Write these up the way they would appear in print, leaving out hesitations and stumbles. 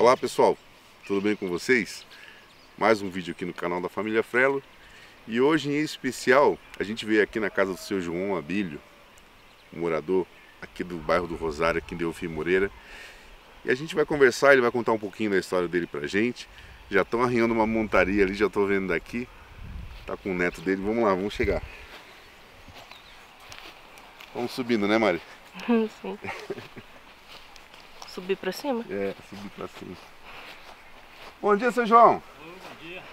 Olá pessoal, tudo bem com vocês? Mais um vídeo aqui no canal da família Frelo. E hoje em especial a gente veio aqui na casa do seu João Abílio, morador aqui do bairro do Rosário, aqui em Delfim Moreira. E a gente vai conversar, ele vai contar um pouquinho da história dele pra gente. Já estão arriando uma montaria ali, já estou vendo daqui. Tá com o neto dele, vamos lá, vamos chegar. Vamos subindo, né, Mari? Sim. Subir pra cima? É, subir pra cima. Bom dia, seu João. Bom dia.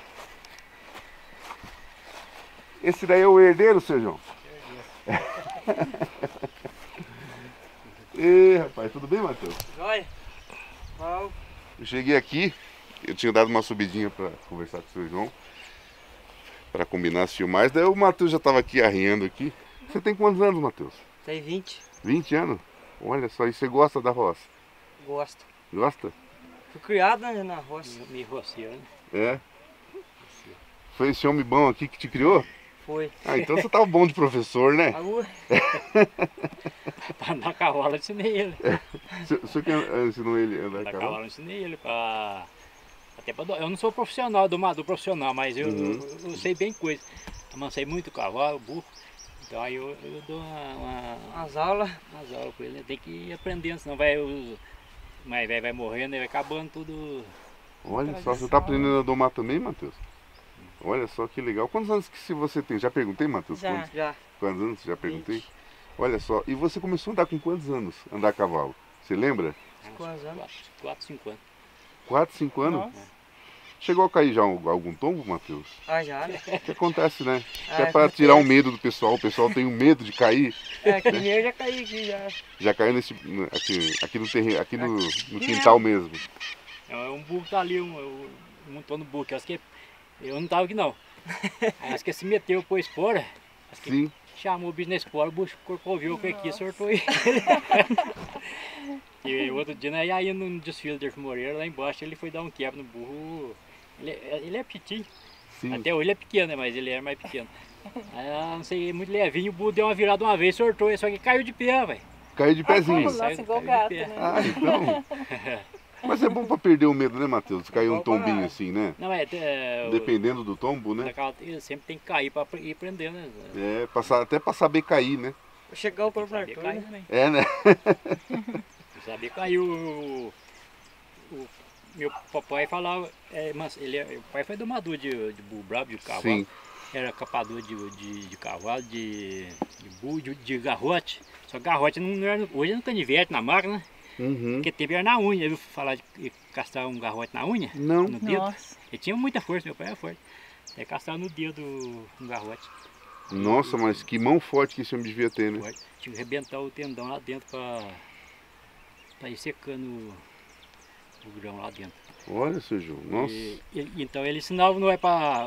Esse daí é o herdeiro, seu João? Ei, rapaz, tudo bem, Matheus? Joia. Bom. Eu cheguei aqui, eu tinha dado uma subidinha pra conversar com o seu João, pra combinar as filmagens, daí o Matheus já tava aqui arriando aqui. Você tem quantos anos, Matheus? Tem 20. 20 anos? Olha só, e você gosta da roça? Gosto. Gosta? Fui criado na roça. Meio roceiro, né? É? Foi esse homem bom aqui que te criou? Foi. Ah, então você tava bom de professor, né? Pra andar a cavalo eu ensinei ele. Você que ensinou ele a andar Andar a cavalo? cavalo eu ensinei ele pra... Até pra... Eu não sou profissional, domador profissional, mas eu sei bem coisa. Amansei muito cavalo, burro. Então aí eu dou umas aulas com ele. Tem que ir aprendendo, senão vai... Mas vai morrendo e vai acabando tudo. Olha só, você tá aprendendo a domar também, Matheus? Olha só que legal. Quantos anos que você tem? Já perguntei, Matheus? Já. Quantos anos? Já perguntei? 20. Olha só, e você começou a andar com quantos anos? Andar a cavalo? Você lembra? Quantos anos? 4, 5 anos. 4, 5 anos? Nossa. Chegou a cair já algum tombo, Matheus? Ah, já, né? O que acontece, né? Ah, Até para tirar o medo do pessoal. O pessoal tem um medo de cair. É, aqui mesmo eu já caí aqui já. Já caiu aqui no terreno, aqui no quintal mesmo. É um burro que tá ali, montou no burro, que eu acho que eu não tava aqui não. Aí acho que se meteu, pôs espora, acho que Sim. chamou o bicho na espora, o bicho corcoviu, foi aqui, sortou ele. E outro dia, né, aí no desfile de Moreira, lá embaixo, ele foi dar um quebra no burro. Ele é petitinho, Sim. até hoje ele é pequeno, né, mas ele é mais pequeno. Aí, não sei, muito levinho, o burro deu uma virada uma vez, sortou, só que caiu de pé, velho. Caiu de pezinho. Nossa, igual gato, né? Ah, então. Mas é bom para perder o medo, né, Matheus? Cair um tombinho assim, né? Não, Dependendo do tombo, né? ele sempre tem que cair para ir prendendo, né? É, até para saber cair, né? Chegar o próprio Arthur, né? Também. É, né? Sabia que caiu o meu papai falava, mas o pai foi domador de burro bravo, de cavalo. Sim. Era capador de cavalo, de burro, de garrote. Só que garrote não era, hoje não canivete na máquina, né? Uhum. Porque tempo era na unha. Eu falar de castrar um garrote na unha? Não. No dedo. Nossa. Ele tinha muita força, meu pai era forte. Aí castrava no dedo um garrote. Nossa, mas que mão forte que esse homem devia ter, né? Forte. Tinha que arrebentar o tendão lá dentro para ir secando o grão lá dentro. Olha, seu João, nossa. Então ele ensinava não é para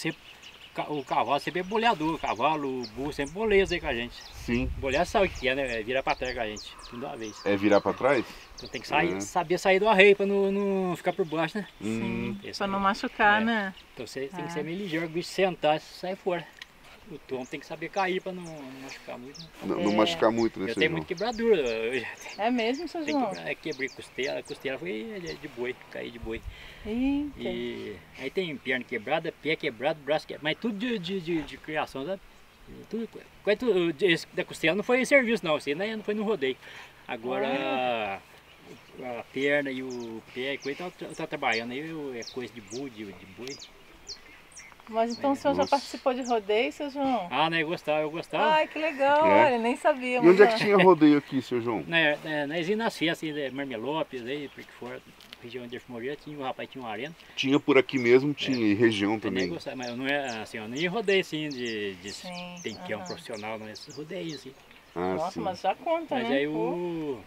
o cavalo sempre é boleador, o cavalo, o burro sempre boleza aí com a gente. Sim. Bolear sabe o que é, né? Virar para trás com a gente, tudo de uma vez. É virar para trás? Então tem que saber sair do arreio para não ficar por baixo, né? Sim, Esse pra aí. não machucar, né? Então você tem que ser meio ligeiro, o bicho sentar e sair fora. O tombo tem que saber cair para não machucar muito. Né? Não machucar muito, né, Eu seu tenho João? muito quebradura. Eu já É mesmo, seu João? quebrei costela, a costela foi de boi, caí de boi. Eita. E aí tem perna quebrada, pé quebrado, braço quebrado, mas tudo de criação, sabe? Tudo, esse da costela não foi serviço não, isso aí não foi no rodeio. Agora a perna e o pé, coisa tá trabalhando aí, é coisa de boi, de boi. Mas então o senhor já Nossa. participou de rodeio, seu João? Ah, né, eu gostava. Ai, que legal, É. olha, nem sabia. E onde é mas, que tinha rodeio aqui, seu João? Nós íamos nas festas de Marmelópolis, aí, porque fora, região de Moreira, o rapaz tinha uma arena. Tinha por aqui mesmo, tinha e região Eu nem também. gostava, mas eu não é assim, eu nem rodeio assim Sim, tem que é um aham. profissional, não é esse rodeio assim. Ah, Nossa, sim. mas já conta, Mas né? aí Pô.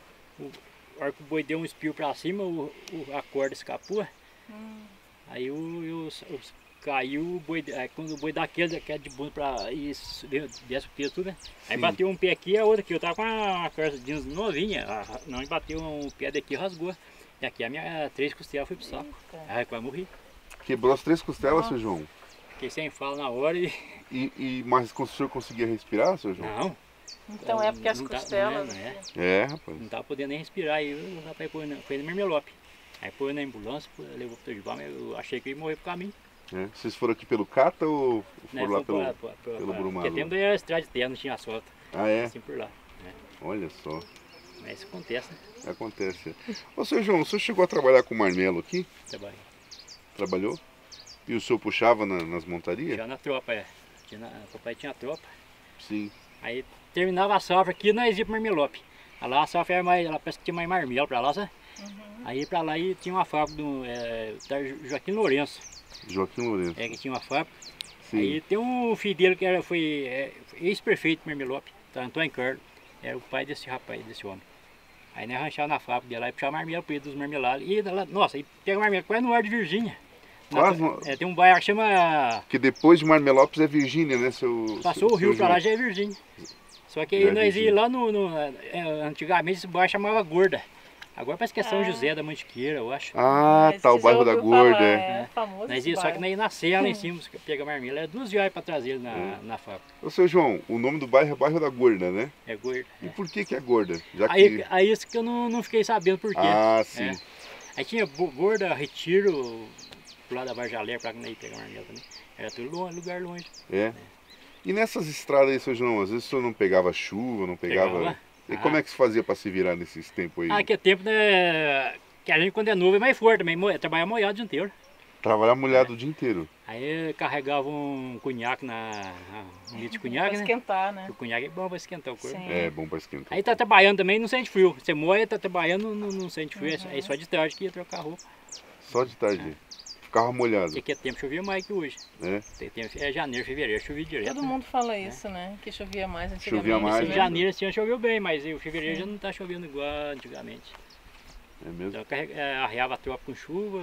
a hora que o boi deu um espio pra cima, a corda escapou. Aí caiu o boi, aí quando o boi dá aquele que é de bunda pra isso, desce o peso tudo, né? Aí Sim. bateu um pé aqui e a outra aqui. Eu tava com a corda de novinha, não, ele bateu um pé daqui e rasgou. E aqui a minha 3 costelas foi pro saco. Eita. Aí quase morri. Quebrou as 3 costelas, Nossa. seu João? Fiquei sem fala na hora Mas o senhor conseguia respirar, seu João? Não. Então é porque as Não tá- costelas. não é. É, rapaz. Não tava podendo nem respirar, aí o rapaz foi no Marmelope. Aí foi na ambulância, levou pro Itajubá, mas eu achei que ia morrer pro caminho. É. Vocês foram aqui pelo Cata ou Né? foram lá Foi pelo porque Brumador? tempo daí a estrada de terra, não tinha asfalto. Ah, é? Assim por lá. Né? Olha só, Mas isso acontece, né? acontece. Ô, seu João, o senhor chegou a trabalhar com marmelo aqui? Trabalho. Trabalhou? E o senhor puxava nas montarias? Já na tropa, é. Papai tinha tropa. Sim. Aí terminava a safra aqui, nós íamos pro Marmelope. Lá a safra era mais, ela parece que tinha mais marmelo pra lá, sabe? Aí pra lá e tinha uma fábrica da Joaquim Lourenço. Joaquim Lourenço. É que tinha uma fábrica. Sim. Aí tem um filho dele que foi ex-prefeito de Marmelope, tá, Antônio Carlos. Era o pai desse rapaz, desse homem. Aí nós ranchava na fábrica dele lá e puxava marmelo pra ele dos marmelados. E nossa, aí pega marmelo quase no ar de Virgínia. Quase Tem um bairro que chama. Que depois de Marmelópolis é Virgínia, né, seu... Passou o rio pra lá, já é Virgínia. Só que aí Já é nós Virgínia. íamos lá antigamente esse bairro chamava Gorda. Agora parece que é São José da Mantiqueira, eu acho. Ah, Mas tá, o você já bairro da ouviu Gorda. falar, É. É famoso Nós esse ia, só que bairro. nós ia na serra lá em cima, pega marmelo. Era 2 reais pra trazer ele na fábrica. Ô, seu João, o nome do bairro é bairro da Gorda, né? É Gorda. E por que é Gorda? Já que... Aí isso que eu não fiquei sabendo por quê. Ah, sim. É. Aí tinha Gorda, Retiro, pro lado da Varjalé, pra nós pegar marmelo também. Era tudo longe, lugar longe. É. E nessas estradas aí, seu João, às vezes o senhor não pegava chuva, não pegava... Pegava. E como é que se fazia para se virar nesses tempos aí? Ah, que é tempo, né? Que a gente quando é novo é mais forte também, trabalha molhado o dia inteiro. Trabalhar molhado o dia inteiro. Aí carregava um cunhaque um litro de cunhaque, Pra né? esquentar, né? O cunhaque é bom pra esquentar o corpo. Sim. É bom para esquentar. Aí tá trabalhando também, não sente frio. Você moe, tá trabalhando, não sente frio. Aí só de tarde que ia trocar a roupa. Só de tarde. Ficava molhado. Porque aqui é tempo chovia mais que hoje. Né? É janeiro, fevereiro, chovia direto. Todo né? mundo fala isso, né? Que chovia mais antigamente. Chovia mais, Esse né? janeiro esse ano choveu bem, mas o fevereiro já não tá chovendo igual antigamente. É mesmo? Então arreava a tropa com chuva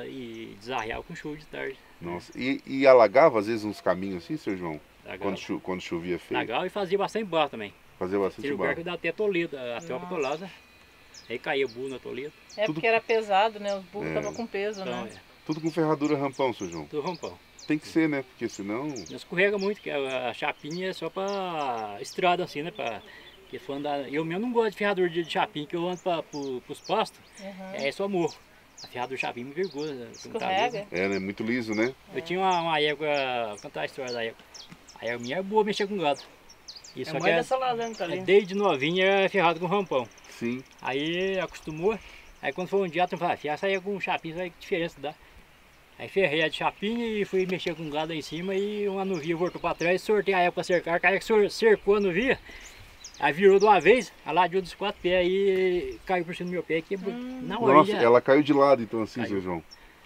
e desarreava com chuva de tarde. Nossa. E alagava às vezes uns caminhos assim, seu João? Legal. Quando chovia feio? Legal e fazia bastante barro também. Fazia bastante Tem lugar barro. que dá até Toledo, a tropa Nossa. Tolasa. Aí caía o burro na Toledo. É porque era pesado, né? Os burros É. estavam com peso, Então, né? Tudo com ferradura rampão, seu João. tudo rompão. Tem que ser, né? Porque senão... Não escorrega muito, que a chapinha é só pra estrada assim, né? Que for andar... Eu mesmo não gosto de ferradura de chapinha, que eu ando pros pastos, é só morro. A ferradura de chapinha me vergonha. Escorrega. É, né? Muito liso, né? Eu tinha uma égua, vou contar a história da égua. A égua minha é boa mexer com gado. E só que mãe dessa lasanca ali. desde novinha é ferrado com rampão. Sim. Aí acostumou, aí quando foi um dia, tu fala, essa aí é com chapinha, sabe que diferença dá? Aí ferrei a de chapinha e fui mexer com gado aí em cima e uma nuvia voltou para trás, sortei a égua para cercar, a égua cercou a nuvia, aí virou de uma vez, a ladeou dos 4 pés, aí caiu por cima do meu pé e quebrou. Na hora Nossa, já. ela caiu de lado então assim, Caiu. seu João.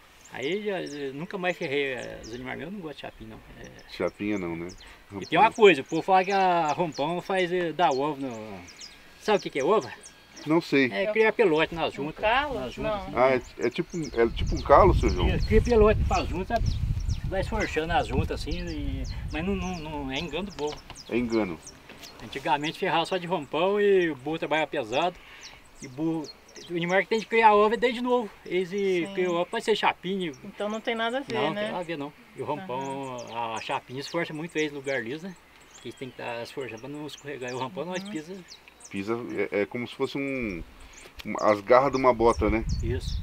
Aí já, nunca mais ferrei os animais meus, eu não gosto de chapinha não. Chapinha não, né? E tem uma coisa, o povo fala que a rompão faz dar ovo no... Sabe o que é ovo? Não sei. É criar pelote nas Um juntas. calo? Nas juntas. Não. Ah, é tipo um calo, seu João? Cria pelote para as juntas, vai esforçando as juntas assim, mas não é engano do burro. É engano. Antigamente ferrava só de rompão e o burro trabalha pesado. E burro, o animal que tem de criar ovo é desde novo. Eles criam ovo, pode ser chapinha. Então não tem nada a ver, Não, né? tem nada a ver não. E o rompão, a chapinha esforça muito eles no lugar liso, né? Que eles têm que estar esforçando para não escorregar. E o rompão nós pisa. Pisa, é como se fosse as garras de uma bota, né? Isso.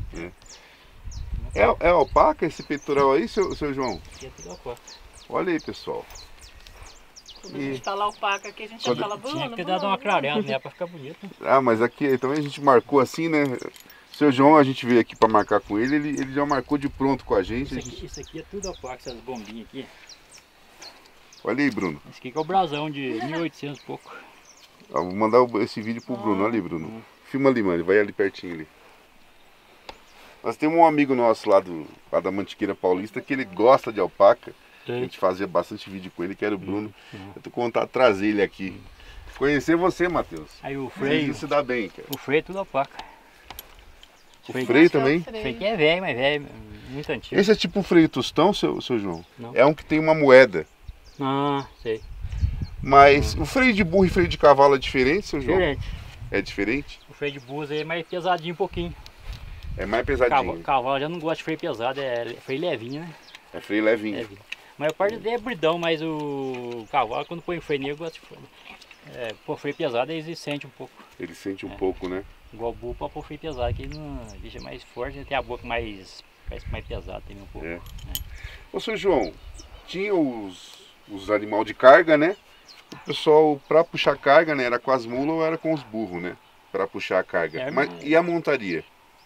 É alpaca esse peitoral aí, seu João? Aqui é tudo alpaca. Olha aí, pessoal. Quando a gente fala alpaca aqui, a gente já Quando- fala Bruno. Tinha que ter dado uma clareada, né? Para ficar bonito. Ah, mas aqui também a gente marcou assim, né? Seu João, a gente veio aqui para marcar com ele já marcou de pronto com a gente. Isso aqui é tudo alpaca, essas bombinhas aqui. Olha aí, Bruno. Esse aqui que é o brasão de 1800 e pouco. Ó, vou mandar esse vídeo pro Bruno. Olha ali, Bruno. Filma ali, mano. Vai ali pertinho ali. Nós temos um amigo nosso lá da Mantiqueira Paulista que ele gosta de alpaca. A gente fazia bastante vídeo com ele, que era o Bruno. Eu tô com vontade de trazer ele aqui. Conhecer você, Matheus. Aí o Freio freio, se dá bem, cara. o freio é tudo alpaca. O freio também? O freio aqui é velho, mas velho, muito antigo. Esse é tipo um freio tostão, seu João? Não. É um que tem uma moeda. Ah, sei. Mas o freio de burro e freio de cavalo é diferente, seu João? Diferente. É diferente? O freio de búzio aí é mais pesadinho um pouquinho. É mais pesadinho. Cavalo já não gosta de freio pesado, é freio levinho, né? É freio levinho. Levinho. A maior parte dele é bridão, mas o cavalo quando põe freio nele gosta de pôr freio pesado, eles sentem um pouco. Ele sente um pouco, né? Igual o burro para pôr freio pesado, que ele não deixa mais forte, ele tem a boca mais, parece mais pesada também um pouco. É. Ô, seu João, tinha os animais de carga, né? O pessoal, para puxar carga, né, era com as mulas ou era com os burros, né? Para puxar a carga. Mas, e a montaria?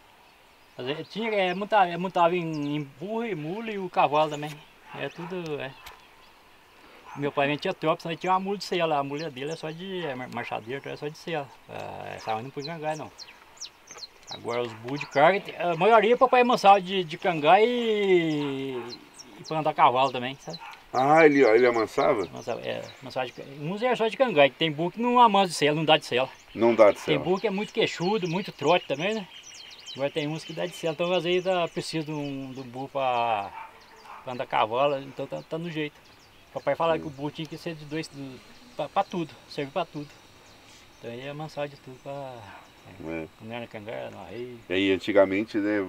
Tinha, montava em burro e mula e o cavalo também. É tudo. É. Meu pai tinha tropa, senão ele tinha uma mula de sela. A mula dele é só de marchadeiro, é só de sela. Essa aí não põe cangai não. Agora os burros de carga, a maioria o papai amansava de cangai e para andar a cavalo também, sabe? Ah, ele amansava? Amansava uns é só de cangai, tem burro que não amansa de sela, não dá de sela. Não dá de Tem sela. burro que é muito queixudo, muito trote também, né? Agora tem uns que dá de sela, então às vezes precisa de um burro para andar a cavalo, então tá no jeito. O papai falava que o burro tinha que ser de dois, para tudo, serve para tudo. Então ele amansava de tudo para... Quando era cangai, era no arreio. E aí, antigamente, né,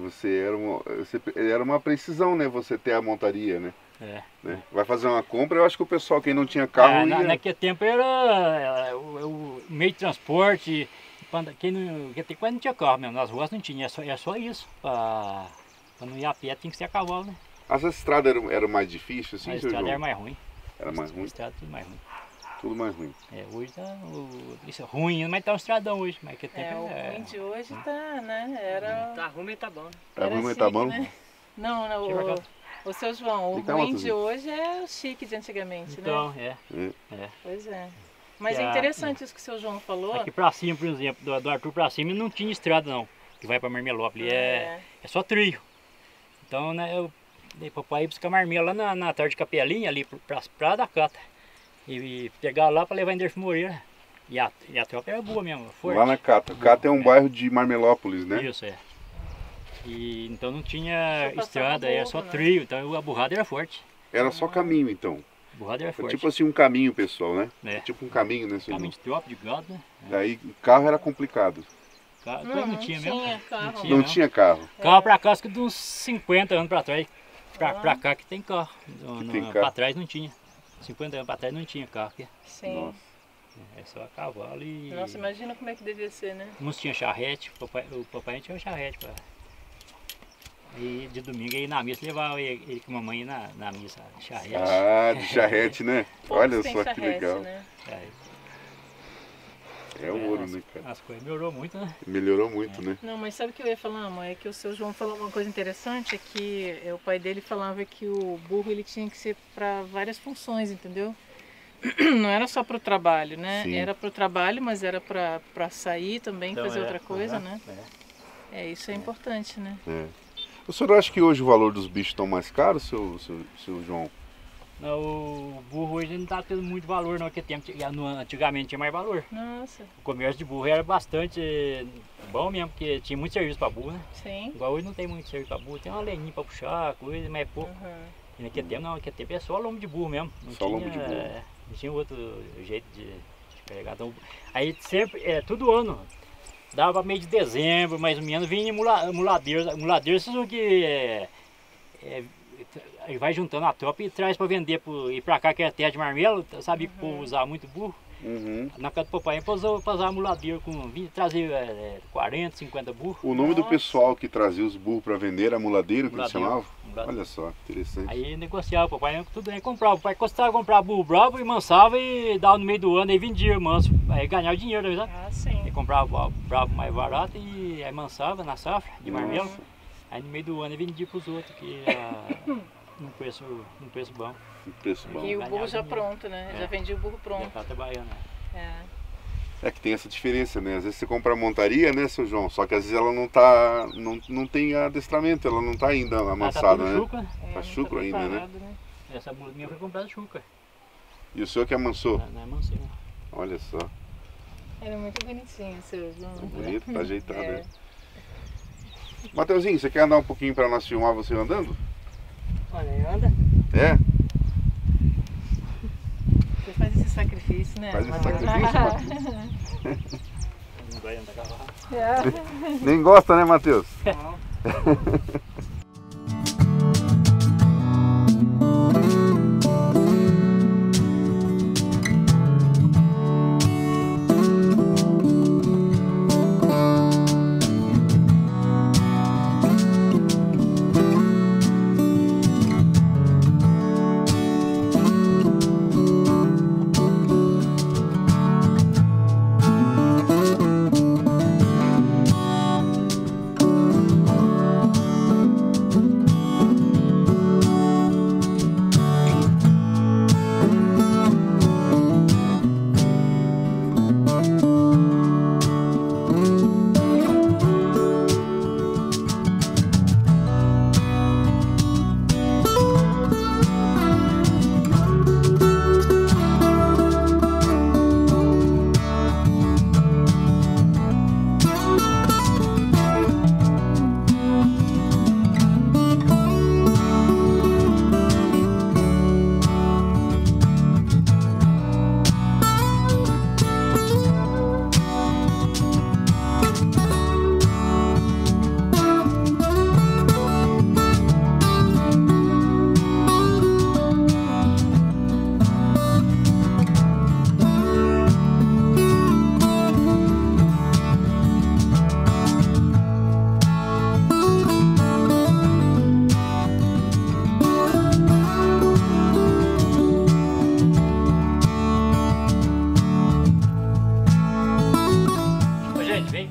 era uma precisão, né, você ter a montaria, né? Né? Vai fazer uma compra, eu acho que o pessoal, quem não tinha carro, ia... Naquele tempo era o meio de transporte, quando não tinha carro mesmo, nas ruas não tinha, era só isso. Para não ir a pé tinha que ser a cavalo, né? As estradas eram mais difíceis, assim, A seu estrada João? era mais ruim. Era mais ruim? A estrada tudo mais ruim. Tudo mais ruim. Hoje tá isso é ruim, mas tá um estradão hoje. Mas que tempo o ruim de hoje tá, né? Era... Tá ruim, mas tá bom. Tá era ruim, mas tá chique, bom? né? Não, o seu João, o Então, ruim Matheus. de hoje é o chique de antigamente, Então, né? Pois é. Mas Que é interessante isso que o seu João falou. aqui pra cima, por exemplo, do Arthur pra cima não tinha estrada não, que vai pra Marmelópolis, é só trilho. Então, né, eu dei pro papai ir buscar marmelo lá na tarde de Capelinha, ali pra da Cata. E pegar lá para levar em Derfo Moreira. E a tropa era boa mesmo, forte. Lá na Cata. Cata é um bairro de Marmelópolis, né? Isso, é. E então não tinha Só estrada, passava era só burro, né? trilho, então a burrada era forte. Era só caminho, então. A burrada era Foi forte. tipo assim um caminho, pessoal, né? É. Tipo um caminho, né, seu Caminho João? de tropa, de gado, né? Daí o carro era complicado. Não tinha mesmo. carro. Não tinha. Não não. tinha carro. Carro pra cá, acho que de uns 50 anos pra trás. Pra cá que tem carro. tem carro. Pra trás não tinha. 50 anos pra trás não tinha carro aqui. Sim. Nossa. É só cavalo e... Nossa, imagina como é que devia ser, né? Uns tinha charrete, o papai tinha charrete. E de domingo aí na missa levava ele com a mamãe na missa, charrete. Ah, de charrete, né? Poucos Olha têm só que charrete, legal. né? É ouro, né, cara? As coisas melhorou muito, né? Melhorou muito, né? Não, mas sabe o que eu ia falar, mãe? É que o seu João falou uma coisa interessante, é que o pai dele falava que o burro ele tinha que ser para várias funções, entendeu? Não era só para o trabalho, né? Sim. Era para o trabalho, mas era para sair também, Então, fazer outra coisa, aham, né? Isso é importante, né? É. O senhor acha que hoje o valor dos bichos estão mais caros, seu João? Não, o burro hoje não está tendo muito valor não, porque antigamente tinha mais valor. Nossa, O comércio de burro era bastante bom mesmo, porque tinha muito serviço para burro, né? sim. Igual hoje não tem muito serviço para burro, tem uma lenhinha para puxar, coisa, mas é pouco. Uhum. E naquele tempo não, naquele tempo é só lombo de burro mesmo. Não Só tinha, lombo de burro. Não tinha outro jeito de pegar. Então, aí sempre, todo ano, dava para meio de dezembro, mais ou menos, vinha muladeiros. Muladeiros são que aí vai juntando a tropa e traz para vender ir para cá, que é terra de marmelo, sabe que o povo usava muito burro. Uhum. Na casa do papai para usar muladeiro com 20, trazer 40, 50 burros. O nome do Nossa. pessoal que trazia os burros para vender era muladeiro, que eles Muladeiro. chamavam? Muladeiro. Olha só, interessante. Aí negociava, o papai tudo bem, comprava. O papai custava comprar burro bravo e mansava e dava no meio do ano, aí vendia manso, aí ganhava dinheiro, sabe? Ah, sim. Aí comprava bravo mais barato e aí mansava na safra de marmelo. Nossa. Aí no meio do ano ele vendia para os outros, que num preço bom. Um preço bom. E o burro já ganhava pronto, né? É. Já vendia o burro Já pronto. tá trabalhando. É. É que tem essa diferença, né? Às vezes você compra a montaria, né, seu João? Só que às vezes ela não tá, não tem adestramento, ela não tá ainda Tá amansada, tudo né? chuca. É, Tá não chucro ainda, né? preparado, Essa mula minha foi comprada chuca. E o senhor que amansou? Não é mansinho. Olha só, Ele é muito bonitinho, seu João. tá bonito, tá ajeitado, É. né? Mateuzinho, você quer andar um pouquinho para nós filmar você andando? Olha, aí anda. É? Você faz esse sacrifício, né? Faz esse sacrifício, Matheus? Não vai andar cavalo. É. Nem gosta, né, Matheus? Não.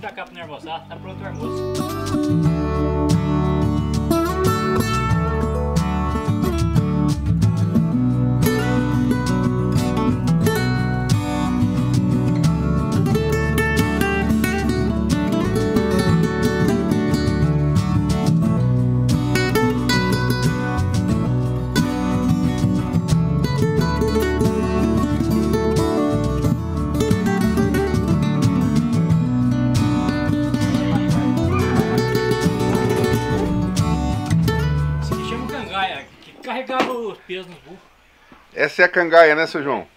jacá pro nervosar, tá pronto o almoço. Carregava os pesos nos burros. Essa é a cangaia, né, seu João?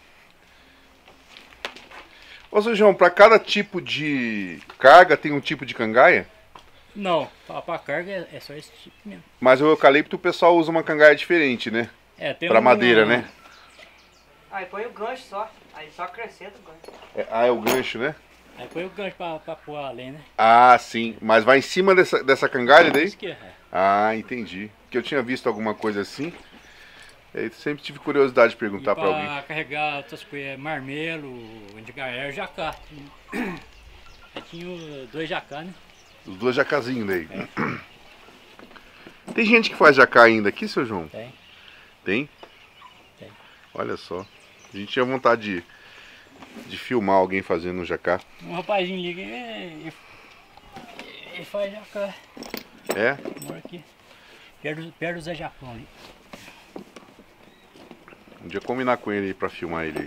Ô, seu João, para cada tipo de carga tem um tipo de cangaia? Não, pra carga é só esse tipo mesmo. Mas o eucalipto o pessoal usa uma cangaia diferente, né? Tem pra madeira, né? Aí põe o gancho só, aí só acrescenta o gancho. É o gancho, né? Aí põe o gancho pra pôr além, né? Ah, sim. Mas vai em cima dessa cangalha daí? Isso que é. Ah, entendi. Porque eu tinha visto alguma coisa assim. Eu sempre tive curiosidade de perguntar para alguém. Pra carregar outras coisas, marmelo, antigaé, jacá. Aí tinha 2 jacá, né? Os 2 jacazinhos daí. Tem gente que faz jacá ainda aqui, seu João? Tem. Tem? Tem. Olha só. A gente tinha vontade de filmar alguém fazendo um jacá. Um rapazinho liga e faz jacá. É? Mora aqui. Perto do Zé Japão ali. Um dia combinar com ele aí pra filmar ele aí.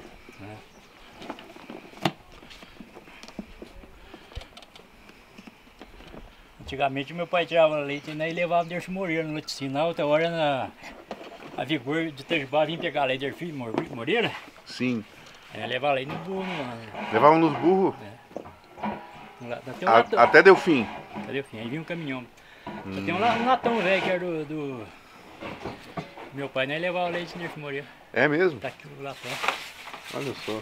Antigamente meu pai tirava leite e levava o Dercy Moreira no laticínio. Na outra hora a Vigor de Itajubá vinha pegar leite de Dercy Moreira. Sim. Aí levava leite no burro. Levavam nos burros? Latão. Até deu fim. Até deu fim. Aí vinha um caminhão. Tem um latão velho que era do meu pai, né? Levava leite de Dercy Moreira. É mesmo? Tá aqui o latão. Olha só.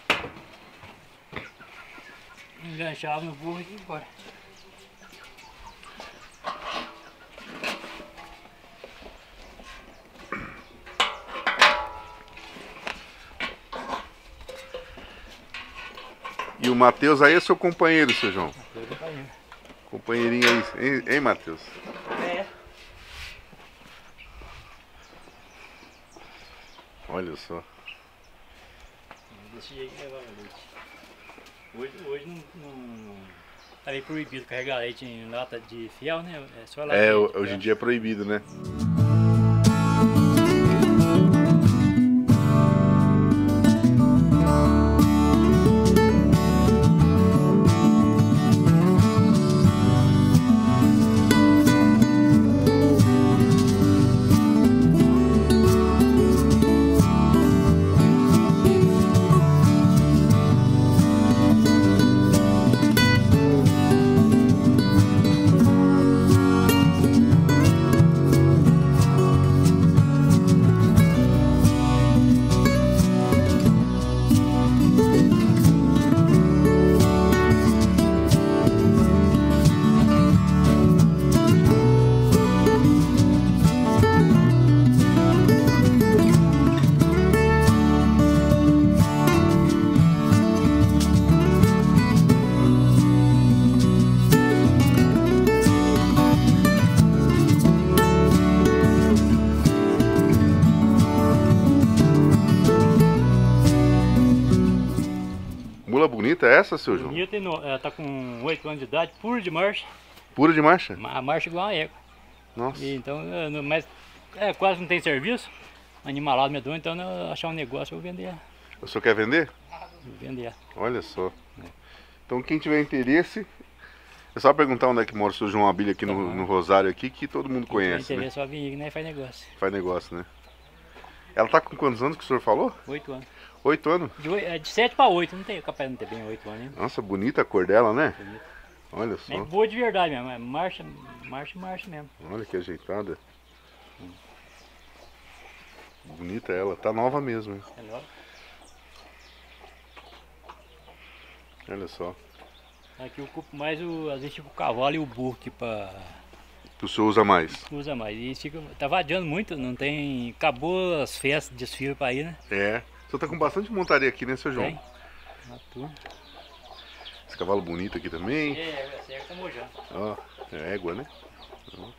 Enganchava no burro e ia embora. E o Matheus aí é seu companheiro, seu João? Companheirinho aí, hein, Matheus? É. Olha só. Desse jeito que levava leite. Hoje não tá meio proibido carregar leite em lata de fiel, né? É só lata Hoje em dia é proibido, né? Mula bonita é essa, seu João? Bonita, ela tá com 8 anos de idade, puro de marcha. Pura de marcha? A marcha igual a égua. Nossa. E então, mas quase não tem serviço. Animalado medonho, então eu achar um negócio eu vou vender. O senhor quer vender? Vou vender. Olha só. Então quem tiver interesse, é só perguntar onde é que mora o seu João Abílio aqui no Rosário aqui, que todo mundo conhece, né? Interesse só vir, né? Faz negócio. Faz negócio, né? Ela tá com quantos anos que o senhor falou? 8 anos. 8 anos? De 7 para 8, não tem capaz de não ter bem 8 anos, hein? Nossa, bonita a cor dela, né? Bonito. Olha É só. boa de verdade mesmo, é marcha mesmo. Olha que ajeitada. Bonita ela, tá nova mesmo, hein? É nova. Olha só. Aqui eu ocupo mais às vezes tipo o cavalo e o burro que O senhor usa mais? usa mais. E tá vadiando muito, não tem. Acabou as festas, desfile para ir, né? É. O senhor tá com bastante montaria aqui, né, seu João? Tem. Na turma. Esse cavalo bonito aqui também. Essa égua tá mojando. Ó, é égua, né? Ó.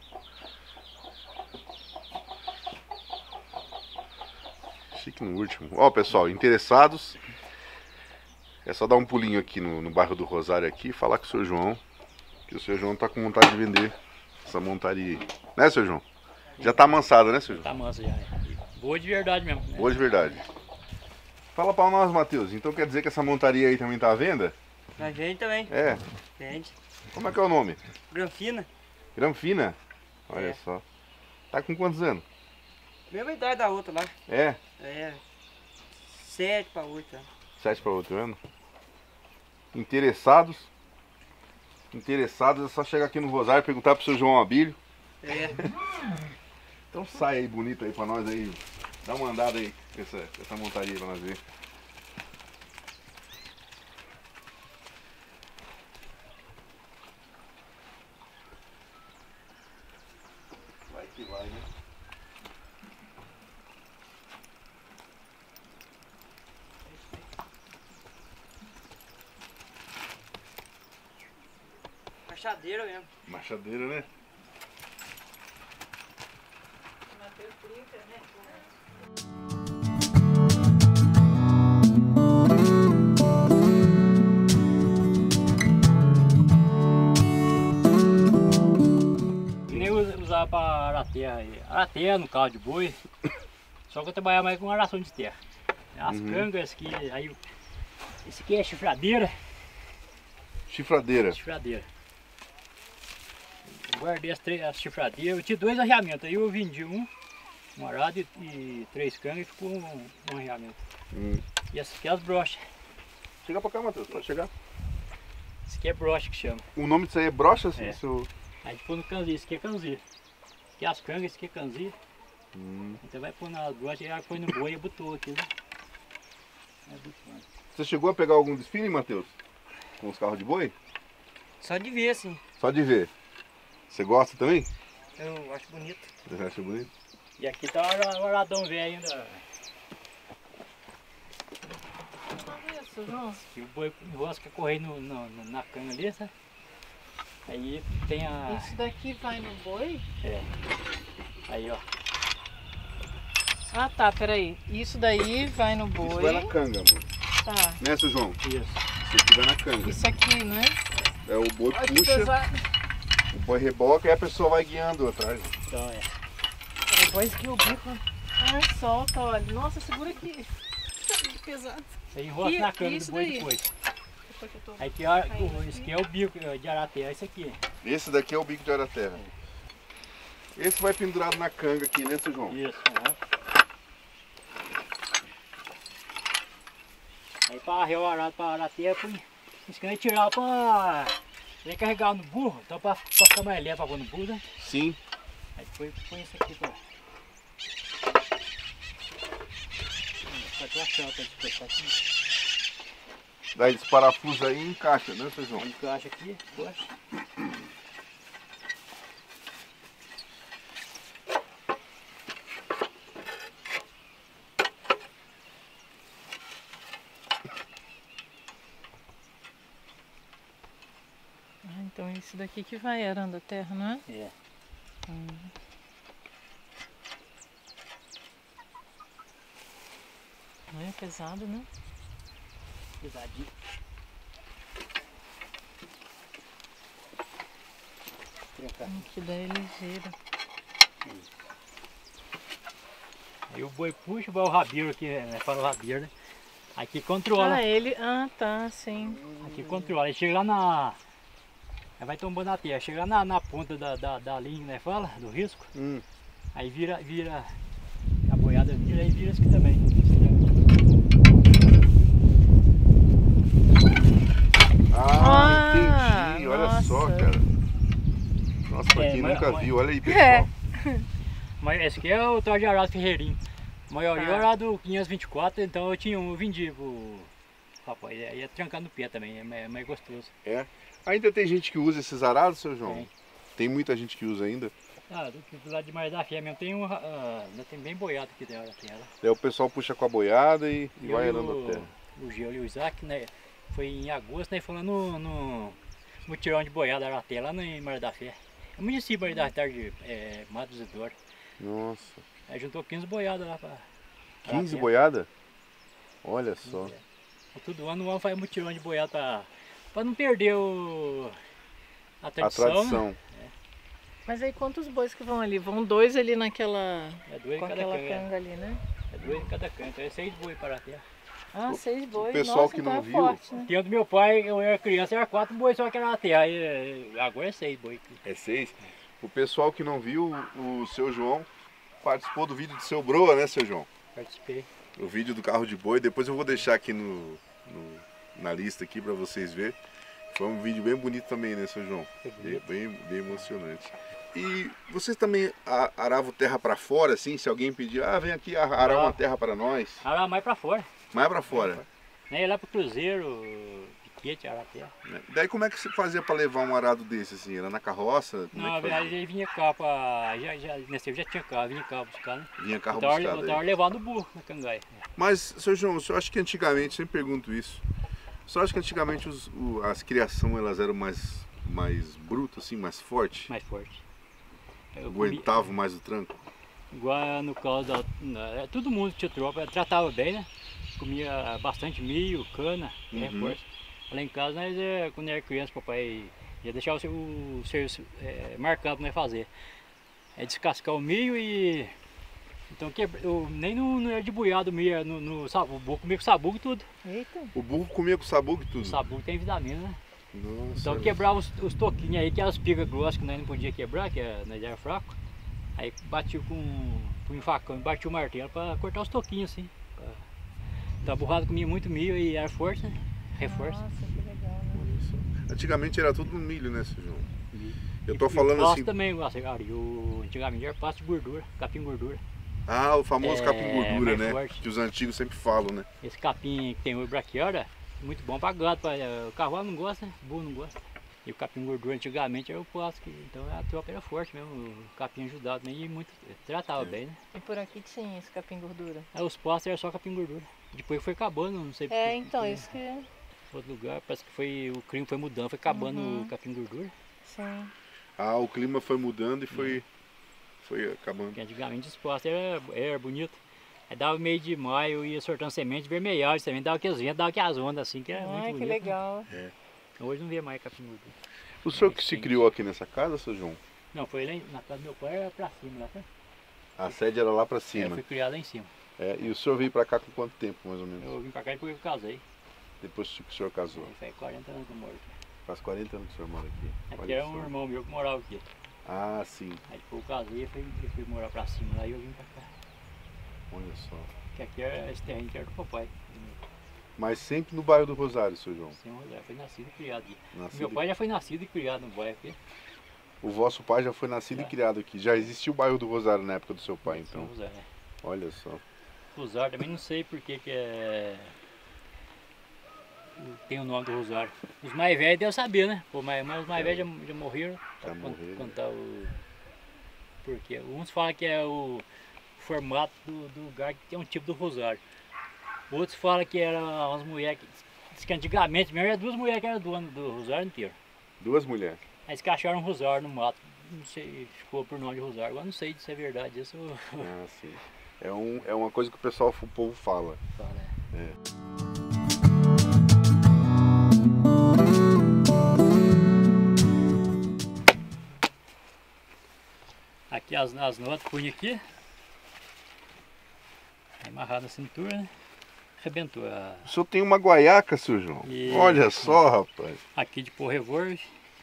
Chique no último. Ó, pessoal, interessados, é só dar um pulinho aqui no bairro do Rosário aqui e falar com o seu João, que o seu João tá com vontade de vender essa montaria aí. Né, seu João? Já tá amansada, né, seu João? Tá mansa já. Boa de verdade mesmo. Né? Boa de verdade. Fala pra nós, Matheus, então quer dizer que essa montaria aí também tá à venda? A gente também. É. Vende. Como é que é o nome? Granfina. Granfina? Olha É. só. Tá com quantos anos? Mesma idade da outra lá. É, É. 7 para 8 anos. 7 para 8 anos. Interessados? Interessados é só chegar aqui no Rosário e perguntar pro seu João Abílio. É. Então sai aí bonito aí pra nós aí. Dá uma andada aí com essa montaria pra nós ver. Vai que vai, né? Machadeira mesmo. Machadeira, né? Matheus brinca, né? Que nem usava pra arar terra aí. Arar terra no carro de boi. Só que eu trabalhava mais com aração de terra. As cangas que. Aí, esse aqui é chifradeira. Chifradeira. Chifradeira. Eu guardei as chifradeiras. Eu tinha 2 arreamentos. Aí eu vendi um arado e 3 cangas e ficou um arreamento. E essas aqui é as brochas. Chega pra cá, Matheus, pode chegar. Esse aqui é brocha que chama. O nome disso aí é brocha? É. Seu... Aí depois no canzia, esse aqui é canzia. Esse aqui é as cangas, esse aqui é canzia. Então vai pôr nas brochas e põe no boi e botou aqui, né? É botando. Você chegou a pegar algum desfile, Matheus? Com os carros de boi? Só de ver assim. Só de ver. Você gosta também? Eu acho bonito. Você acha bonito? E aqui tá o aradão velho ainda. Olha isso, João. Que o boi enrosca correr na canga ali, sabe? Aí tem a. Isso daqui vai no boi? É. Aí ó. Ah tá, peraí. Isso daí vai no boi. Isso vai na canga, amor. Tá. Né, seu João? Isso. Isso aqui vai na canga. Isso aqui, né? É o boi Olha que puxa, pesado. o boi reboca e a pessoa vai guiando atrás. Então é. Depois que o bico. Ai, solta, olha. Nossa, segura aqui. Que pesado. Você enrosca E na canga do isso boi daí? depois. Depois que eu tô... Aí que hora, esse aqui é o bico de araterra, esse aqui. Esse daqui é o bico de araterra. Esse vai pendurado na canga aqui, né, seu João? Isso. Aí para arrear o arado para araterra, põe. Esse aqui tirar para recarregar no burro, então para ficar mais leve para pôr no burro, né? Sim. Aí depois põe isso aqui para. Pra achar para despertar aqui. Daí esse parafuso aí encaixa, né, seu João? Encaixa aqui, poxa. Ah, então isso daqui que vai arando a terra, não é? É. Não é pesado, né? Pesadinho. Trancar. Que daí é ligeiro. Aí o boi puxa, vai o rabeiro aqui, né? Fala o rabeiro, né? Aqui controla. Ah, ele. Ah, tá, sim. Aqui controla. Aí chega lá na. Aí vai tombando a terra. Chega lá na ponta da linha, né? Fala, do risco. Aí vira. A boiada vira e vira isso aqui também. Ah, entendi. Olha nossa. só, cara. Nossa, pra quem mas- nunca mas- viu, olha aí, pessoal. Mas esse aqui é o tal de arado ferreirinho. A maioria é Tá. o arado 524, então eu tinha um, eu vendi pro rapaz. Aí é trancar no pé também, é mais gostoso. É. Ainda tem gente que usa esses arados, seu João? Tem. Tem muita gente que usa ainda. Ah, do lado de mais da fé mesmo tem ainda tem bem boiado aqui dentro da terra. Daí o pessoal puxa com a boiada e E vai eu arando a terra. O Geo e o Isaac, né? Foi em agosto, né? Foi lá no mutirão de boiada Araté, lá em Maria da Fé. É o município Maria da Fé, Matos Isidoro. Nossa. Aí juntou 15 boiadas lá pra 15 Araté. boiada? Olha só. E todo ano o homem faz mutirão de boiada pra não perder a A tradição. tradição. Né? Mas aí quantos bois que vão ali? Vão 2 ali naquela... É 2 em com cada aquela canga. canga ali, né? É 2 em cada canga. Então é 6 boi para Araté. Ah, 6 bois. pessoal Nossa, que então não é viu, forte, né? Tinha do meu pai, eu era criança, era 4 boi só que era Araté. Aí agora é 6 boi. É 6. O pessoal que não viu, o seu João participou do vídeo do seu Broa, né, seu João? Participei. O vídeo do carro de boi. Depois eu vou deixar aqui na lista aqui para vocês verem. Foi um vídeo bem bonito também, né, seu João? Foi bonito. Bem emocionante. E vocês também aravam terra para fora, assim? Se alguém pedir, vem aqui arar uma terra para nós. Arar mais pra fora. Mais para fora. Né? Ia lá pro Cruzeiro, Piquete, Araté. Né? Daí como é que você fazia para levar um arado desse, assim? Era na carroça? Como Não, é que fazia? aí ele vinha cá pra. Nesse tempo já tinha carro, vinha cá buscar, né? Vinha carro Então buscado eu tava aí. levando o burro na cangaia. Mas, seu João, o senhor acha que antigamente, sempre pergunto isso, o senhor acha que antigamente as criações elas eram mais brutas, assim, mais fortes? Mais forte. Eu Aguentavam mais o tranco? Igual no caso todo mundo que tinha tropa, tratava bem, né? Comia bastante milho, cana, reforço. Lá em casa, nós, quando era criança, papai ia deixar o serviço marcado para nós fazer. É descascar o milho e... Então nem não era de buiado o milho, o burro comia com sabugo e tudo. Eita. O burro comia com sabugo e O tudo? sabugo tem vitamina, né? Nossa. Então quebrava os toquinhos aí, que as pigas grossas que nós não podíamos quebrar, que nós era fraco. Aí batia com um facão e batia o martelo para cortar os toquinhos assim. Então a burrada comia muito milho e era forte, né? Reforço. Nossa, que legal, né? Antigamente era tudo no milho, né, seu João? Eu E tô o falando pasto assim... também, antigamente era pasto de gordura, capim gordura. Ah, o famoso capim gordura, mais né? forte. Que os antigos sempre falam, né? Esse capim que tem hoje braquiária, muito bom para gado, o cavalo não gosta, né? O burro não gosta. E o capim gordura antigamente era o pasto, então a tropa era forte mesmo, o capim ajudava também e muito, tratava bem, né? E por aqui tinha esse capim gordura? Os pastos era só capim gordura. Depois foi acabando, não sei porquê. Então, isso que... Outro lugar, parece que o clima foi mudando, foi acabando o capim gordura. Sim. Ah, o clima foi mudando e foi acabando. Porque antigamente os pastos era bonito. Aí dava meio de maio, ia sortando semente vermelhagem também, dava aqueles ventos, dava aquelas ondas assim, que era muito Ai, bonito. que legal. É. Hoje não vê mais capim gordura. O senhor que se criou aqui nessa casa, seu João? Não, foi lá na casa do meu pai, era pra cima lá, tá? A sede era lá pra Eu cima. fui criado lá em cima. E o senhor veio pra cá com quanto tempo, mais ou menos? Eu vim pra cá depois que eu casei. Depois que o senhor casou? Aí faz 40 anos que eu moro aqui. Faz 40 anos que o senhor mora aqui. Aqui Olha era só. um irmão meu que morava aqui. Ah, sim. Aí depois eu casei, eu fui morar pra cima lá e eu vim pra cá. Olha só. Porque aqui era esse terreno que era do papai. Mas sempre no bairro do Rosário, seu João? Sem José, foi nascido e criado aqui. Nascido Meu pai já foi nascido e criado no bairro aqui. O vosso pai já foi nascido e criado aqui. Já existia o bairro do Rosário na época do seu pai, então. São José, né? Olha só. Rosário também não sei porque que tem o nome do Rosário. Os mais velhos devem saber, né? Pô, mas os mais velhos já morreram. Já Pra morreram. contar o porquê. Uns falam que é o formato do lugar que tem um tipo do Rosário. Outros falam que eram umas mulheres diz que antigamente mesmo eram 2 mulheres que eram donas do Rosário inteiro. 2 mulheres. Aí eles cacharam um Rosário no mato. Não sei, ficou por nome de Rosário. Agora não sei se é verdade isso. Ah, sim. É uma coisa que o povo fala. Fala, Aqui as notas punha aqui. Aí amarrado na cintura, né? Arrebentou. O senhor tem uma guaiaca, seu João? E- Olha só, rapaz. Aqui de pôr revólver.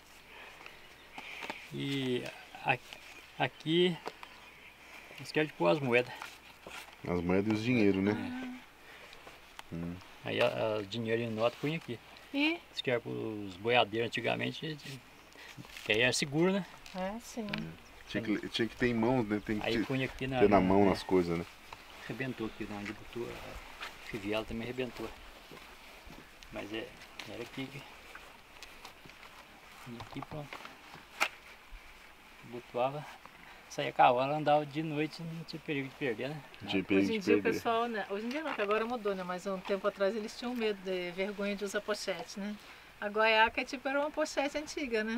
E aqui nós queremos pôr as moedas. As moedas e os dinheiros, né? Aí o dinheiro em nota punha aqui. E? Isso que era para os boiadeiros antigamente, que aí era seguro, né? Sim. Tinha que ter em mãos, né? Tem que Aí punha aqui ter na mão nas coisas, né? Arrebentou aqui, onde botou a fiviela também arrebentou. Mas era aqui. E aqui pronto. Botuava. saía cavalo, andava de noite, não tinha perigo de perder, né? De perigo Hoje em de dia o perder. pessoal, né? Hoje em dia não, que agora mudou, né? Mas um tempo atrás eles tinham medo, de vergonha de usar pochete, né? A goiaca era uma pochete antiga, né?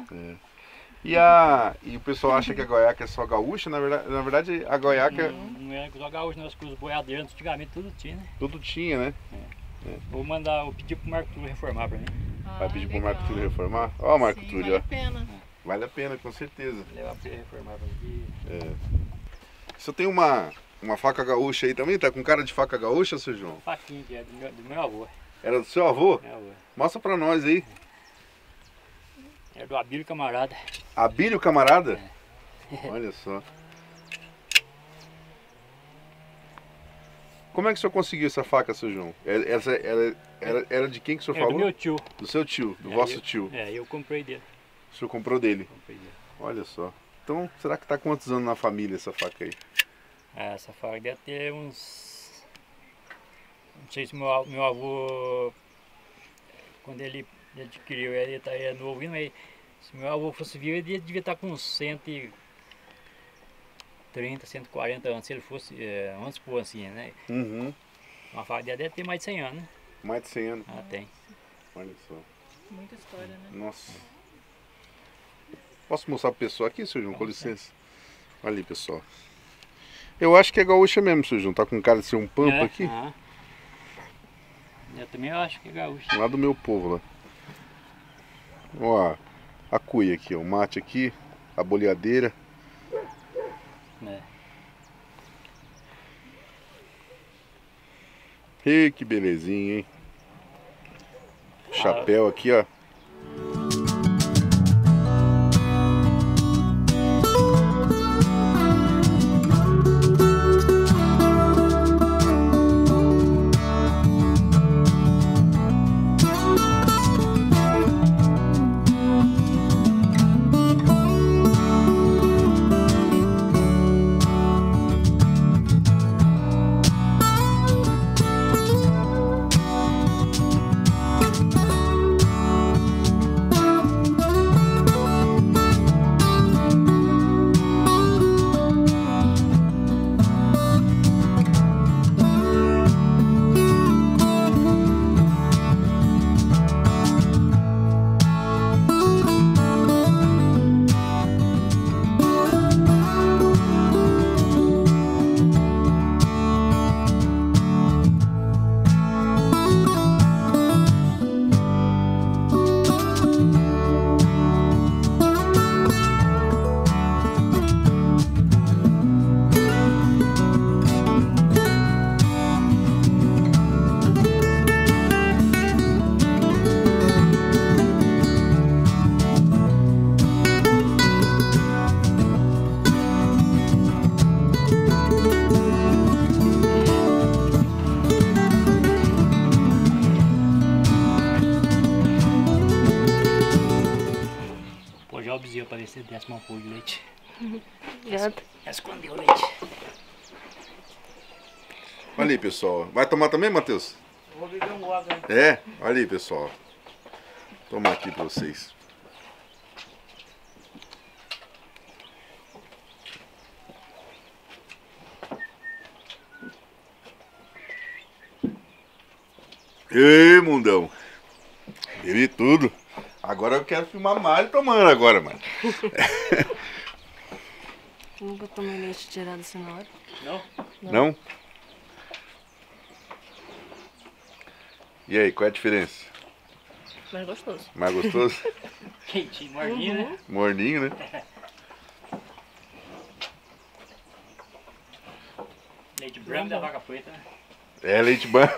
E o pessoal acha que a goiaca é só gaúcha, na verdade a goiaca Não é só gaúcho, não, as cruzes boiadeiras antigamente tudo tinha, né? tudo tinha, né? Vou pedir pro Marco Túlio reformar pra mim. Vai pedir pro legal. Marco Túlio reformar? Ó o Marco Sim, Túlio, vale ó. a pena. Vale a pena, com certeza. Levar pra ele reformar pra mim. Você tem uma faca gaúcha aí também? Tá com cara de faca gaúcha, seu João? Faquinha que é do meu avô. Era do seu avô? Meu avô. Mostra pra nós aí. É do Abílio Camarada. Abílio Camarada? Olha só. Como é que o senhor conseguiu essa faca, seu João? Essa era de quem que o senhor É do falou? meu tio. Do seu tio, do É, vosso eu- tio. Eu comprei dele. O senhor comprou dele. Comprei dele. Olha só. Então, será que tá quantos anos na família essa faca aí? Essa faca deve ter uns... Não sei se meu avô, quando ele adquiriu, ele é novo, mas se meu avô fosse vivo, ele devia estar com uns 130, 140 anos, se ele fosse, vamos supor assim, né? Uhum. Uma faca deve ter mais de 100 anos, né? Mais de 100 anos. Ah, tem. Olha só. Muita história, né? Nossa. Posso mostrar pro pessoal aqui, seu João? Com licença. Olha ali, pessoal. Eu acho que é gaúcha mesmo, seu João. Tá com cara de ser um pampa aqui. Ah. Eu também acho que é gaúcho. Lá do meu povo, lá. Ó, a cuia aqui, ó. O mate aqui. A boleadeira. É. Ih, que belezinha, hein? Chapéu aqui, ó. Pô, já o bezerro para ver se desce um pouco de leite. Já. Já escondeu o leite. Olha aí, pessoal. Vai tomar também, Matheus? Vou beber um água. É? Olha aí, pessoal. Vou tomar aqui pra vocês. Ei, mundão. Bebi tudo. Agora eu quero filmar mais tomando agora, mano. Nunca tomei leite tirado assim na hora. Não? Não? E aí, qual é a diferença? Mas gostoso. Mais gostoso? Quentinho, morninho, né? Morninho, né? Leite branco da vaca preta, né? É leite branco.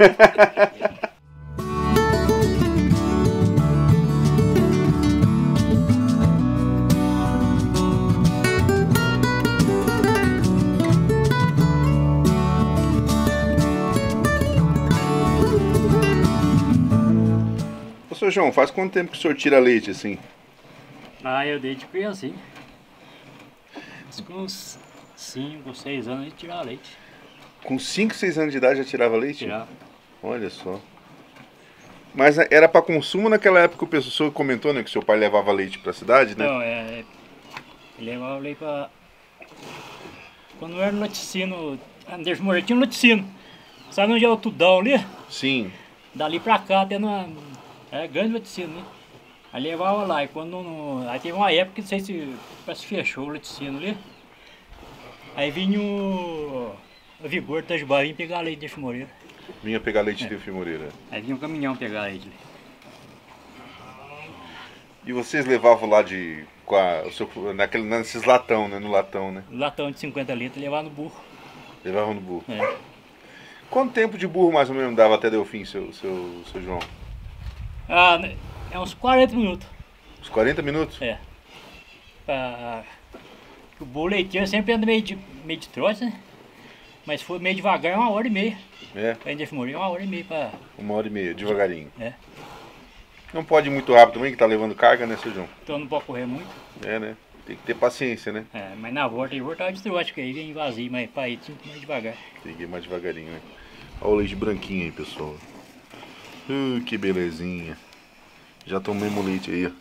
Ô, seu João, faz quanto tempo que o senhor tira leite assim? Ah, eu dei de criancinha. Acho que uns 5, 6 anos de tirar leite. Com 5, 6 anos de idade já tirava leite? Tirar. Olha só. Mas era para consumo naquela época, o senhor comentou, né, que seu pai levava leite para a cidade, né? Não, ele levava leite pra Quando eu era no laticínio, Anderson Moreira tinha um laticínio. Sabe onde é o Tudão ali? Sim. Dali pra cá, tendo uma... Era grande laticínio, né? Aí levava lá, e quando não... Aí teve uma época que não sei se parece que fechou o laticínio ali. Aí vinha o Vigor Tajubá, vinha pegar leite de Anderson Moreira. Vinha pegar leite de Anderson Moreira. Aí vinha um caminhão pegar leite ali. E vocês levavam lá de... Com a, o seu, nesses latão, né? No latão, né? Latão de 50 litros, levava no burro. Levavam no burro. É. Quanto tempo de burro mais ou menos dava até Delfim, seu João? Ah, é uns 40 minutos. Uns 40 minutos? É. O burro leiteiro sempre anda meio de trote, né? Mas se for meio devagar é 1h30. É? Pra Anderson Moreira é 1h30 pra... 1h30, devagarinho. É. Não pode ir muito rápido também, que tá levando carga, né, seu João? Então não pode correr muito. É, né? Tem que ter paciência, né? É, mas na volta aí voltava de trote, que aí vem vazio, mas pra ir tinha que ir mais devagar. Tem que ir mais devagarinho, né? Olha o leite branquinho aí, pessoal. Que belezinha. Já tomemos leite aí,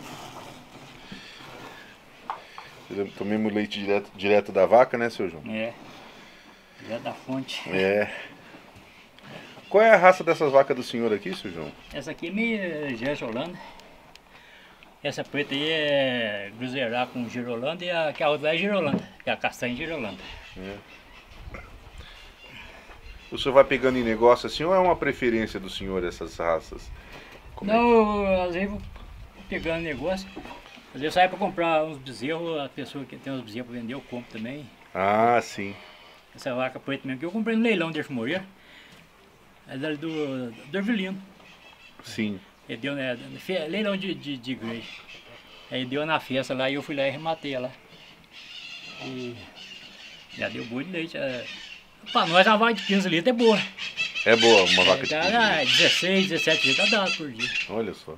ó. Tomemos leite direto da vaca, né, seu João? É. Já da fonte. É. Qual é a raça dessas vacas do senhor aqui, seu João? Essa aqui é meio Gersolanda. Essa preta aí é Cruzeirar com Girolanda e que a outra é Girolanda, que é a castanha Girolanda. É. O senhor vai pegando em negócio assim ou é uma preferência do senhor essas raças? Como Não, às vezes vou pegando negócio. Às vezes eu saio para comprar uns bezerros, a pessoa que tem uns bezerros para vender eu compro também. Ah, sim. Essa vaca preta mesmo que eu comprei no leilão de Anderson Moreira. É do Ervilino. Sim. Ele deu, né, leilão de igreja. Aí deu na festa lá e eu fui lá e rematei ela. E já deu boi de leite. Pra nós uma vaca de 15 litros é boa. É boa uma vaca de 15 Dá litros. 16, 17 litros dá por dia. Olha só.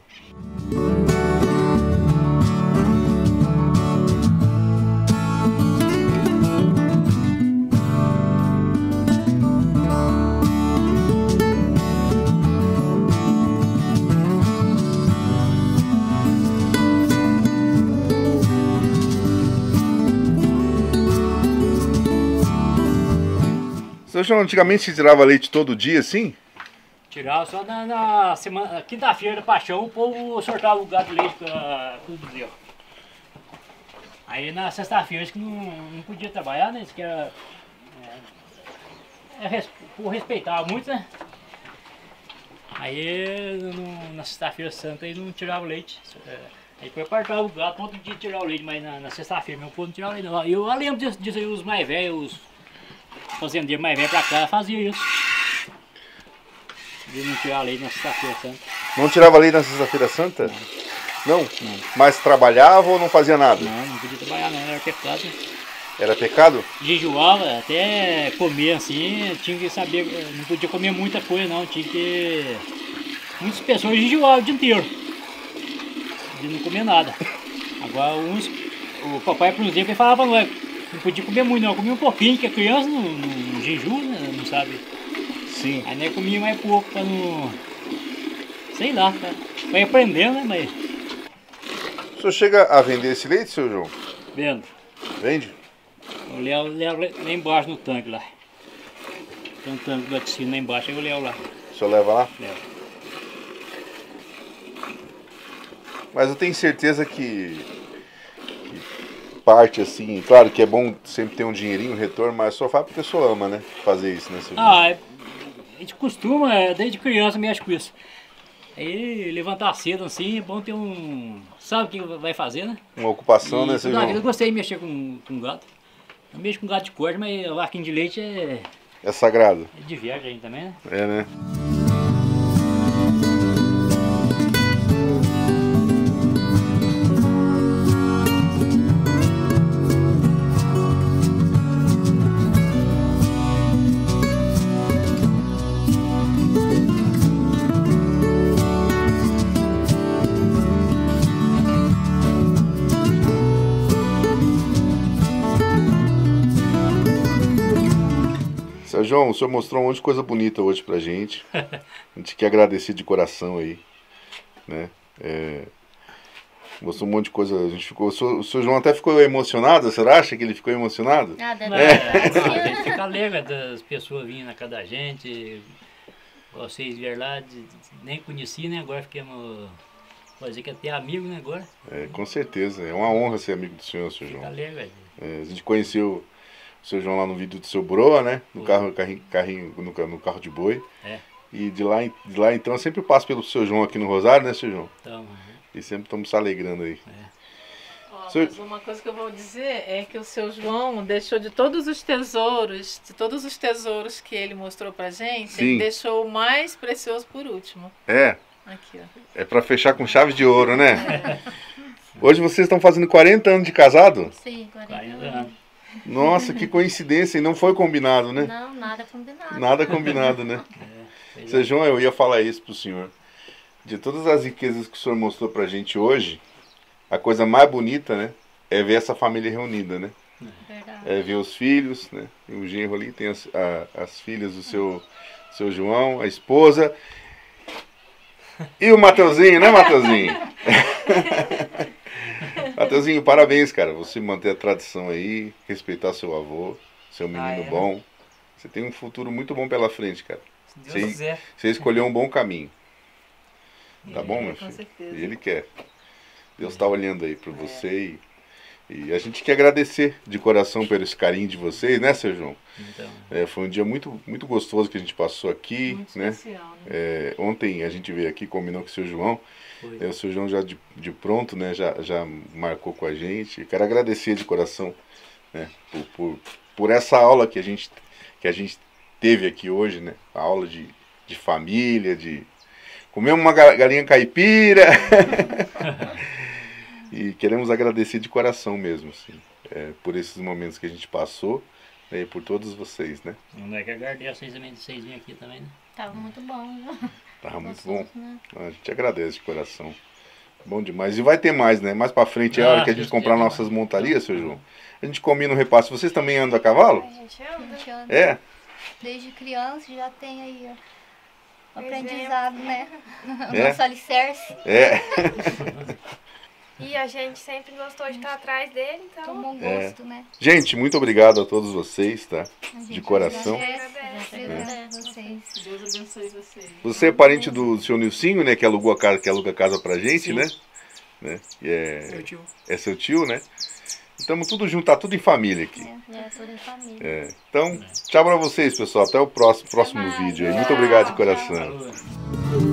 Seu João, antigamente se tirava leite todo dia assim? Tirava só na semana, quinta-feira da Paixão, o povo sortava o gado de leite para os bezerros. Aí na sexta-feira acho que não podia trabalhar, né? Isso que era. Por respeitar muito, né? Aí na sexta-feira santa aí não tirava o leite. Aí depois apartava o gado para outro dia tirar o leite, mas na sexta-feira meu povo não tirava o leite não. Eu lembro disso aí, os mais velhos, os fazendeiros mais velhos pra cá faziam isso. De não tirar leite na sexta-feira santa. Não tirava leite na sexta-feira santa? Não? Não. Mas trabalhava ou não fazia nada? Não podia trabalhar não, era pecado. Era pecado? Jejuava, até comer assim, tinha que saber, não podia comer muita coisa não, tinha que... Muitas pessoas jejuavam o dia inteiro, de não comer nada. Agora o papai, por exemplo, ele falava pra nós, não podia comer muito não, comia um pouquinho, que a criança não jejua, né, não sabe. Sim. Aí nós comia mais pouco pra não... Sei lá, vai aprendendo, né, mas... O senhor chega a vender esse leite, seu João? Vendo. Vende? Eu levo lá embaixo no tanque lá. Tem um tanque de laticínio lá embaixo, aí eu levo lá. O senhor leva lá? Levo. Mas eu tenho certeza que parte assim, claro que é bom sempre ter um dinheirinho, um retorno, mas só faz porque o senhor ama, né? Fazer isso, né, seu João? A gente costuma, desde criança, mexe com isso. Aí levantar cedo assim, é bom ter um... Sabe o que vai fazer, né? Uma ocupação, né, seu toda a vida eu João? gostei de mexer com gado. Eu mexo com gado de corte, mas a vaquinha de leite é É sagrado. de viagem também, né? É, né? Seu João, o senhor mostrou um monte de coisa bonita hoje pra gente. A gente quer agradecer de coração aí, né? Mostrou um monte de coisa. A gente ficou, o seu João até ficou emocionado. Você acha que ele ficou emocionado? Ah, deve A gente fica alegre das pessoas vindo na casa da gente. Vocês vieram lá, nem conheci, né? Agora fiquemos, pode dizer que até amigo, né? Agora. Com certeza. É uma honra ser amigo do senhor, seu Fica João. alegre. A gente conheceu o seu João lá no vídeo do seu Broa, né? No carro de boi. E de lá então eu sempre passo pelo seu João aqui no Rosário, né, seu João? Então, E sempre estamos se alegrando aí. Ó, mas uma coisa que eu vou dizer é que o seu João deixou de todos os tesouros que ele mostrou pra gente, Sim. ele deixou o mais precioso por último. Aqui, ó. É pra fechar com chave de ouro, né? Hoje vocês estão fazendo 40 anos de casado? Sim, 40 40 anos. Nossa, que coincidência, e não foi combinado, né? Não, nada combinado. Nada combinado, né? Seu João, eu ia falar isso pro senhor. De todas as riquezas que o senhor mostrou pra gente hoje, a coisa mais bonita, né? É ver essa família reunida, né? Verdade. É ver os filhos, né? E o genro ali tem as filhas do seu João, a esposa. E o Mateuzinho, né, Mateuzinho? Mateuzinho, parabéns, cara. Você manter a tradição aí, respeitar seu avô, seu menino bom. Você tem um futuro muito bom pela frente, cara. Se Deus quiser. Você escolheu um bom caminho. Tá bom, meu Com filho? certeza. E ele quer. Deus está olhando aí para você e a gente quer agradecer de coração pelo esse carinho de vocês, né, seu João? Então, Foi um dia muito, muito gostoso que a gente passou aqui, Muito né? especial, né? Ontem a gente veio aqui, combinou com o seu João. foi. O seu João já de pronto, né? Já marcou com a gente. Quero agradecer de coração, né? Por essa aula que a gente teve aqui hoje, né? A aula de família, de comer uma galinha caipira. E queremos agradecer de coração mesmo, assim, por esses momentos que a gente passou, né, e por todos vocês, né? Não é que agradeço vocês também de vocês virem aqui também, né? Tava muito bom, viu? Tava muito Gostoso, bom. né? A gente agradece de coração. Bom demais. E vai ter mais, né? Mais pra frente é a hora que a gente Deus comprar quiser. nossas montarias, seu João. A gente combina um repasse. Vocês também andam a cavalo? A gente anda. A gente anda É? desde criança já tem aí, ó. O Exemplo. aprendizado, né? O É? nosso alicerce. É. E a gente sempre gostou de estar atrás dele, então. Tomou um gosto, né? Gente, muito obrigado a todos vocês, tá? A gente De coração. agradece, agradece vocês. Deus abençoe vocês. Você é parente do seu Nilcinho, né? Que aluga a casa pra gente, Sim. né? E Meu tio. é seu tio, né? Estamos tudo junto, tá tudo em família aqui. É tudo em família. Então, tchau pra vocês, pessoal. Até o próximo mais. vídeo aí. Muito obrigado de coração. Falou.